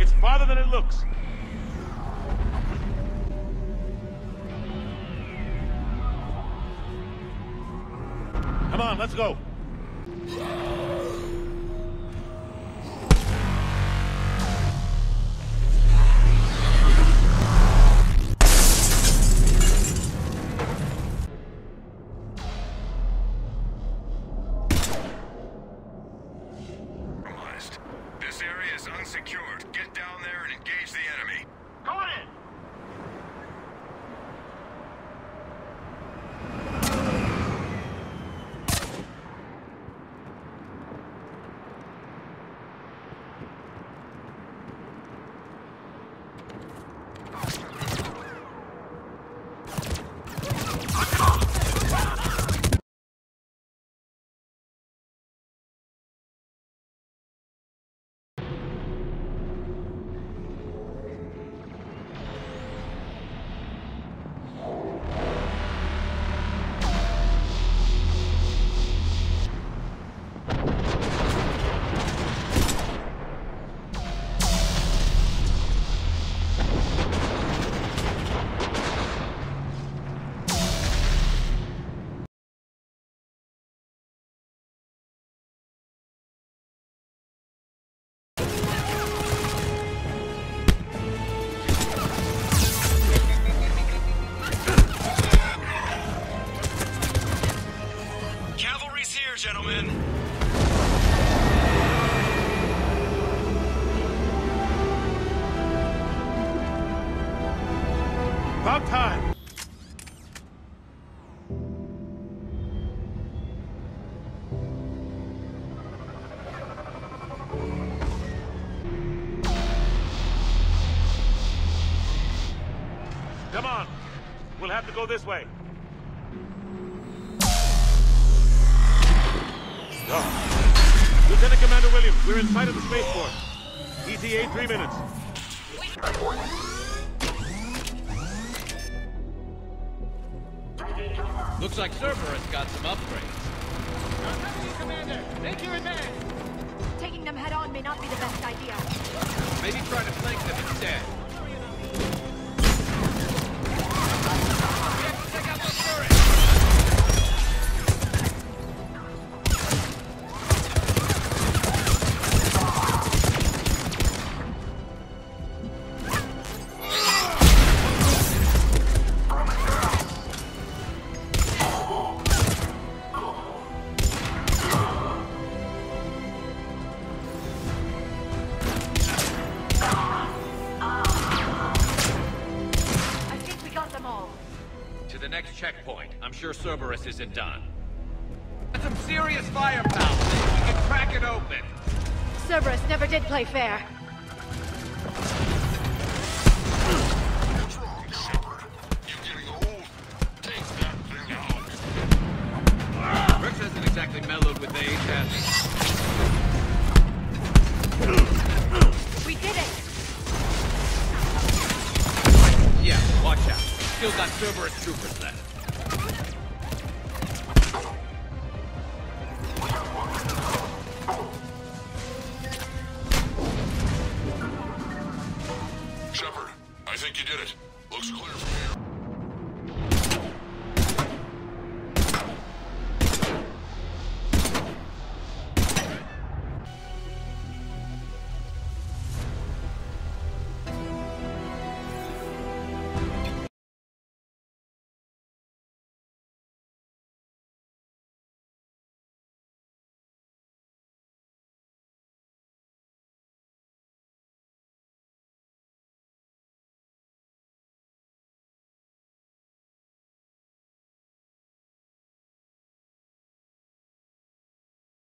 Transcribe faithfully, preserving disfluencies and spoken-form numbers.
It's farther than it looks. Come on, let's go. This area is unsecured. Get down there and engage the enemy. Going in! Gentlemen. About time. Come on. We'll have to go this way. Oh. Lieutenant Commander Williams, we're in sight of the spaceport. E T A three minutes. Looks like Cerberus got some upgrades. Commander, make your advance! Taking them head on may not be the best idea. Maybe try to flank them instead. We have to take out the turret! To the next checkpoint. I'm sure Cerberus isn't done. That's some serious firepower. We can crack it open. Cerberus never did play fair. What's wrong, Shepard? You getting old? Take that thing out. Rex hasn't exactly mellowed with age, has We did it! he? Yeah, watch out. Still got Cerberus troopers left. Shepard, I think you did it. Looks clear from here.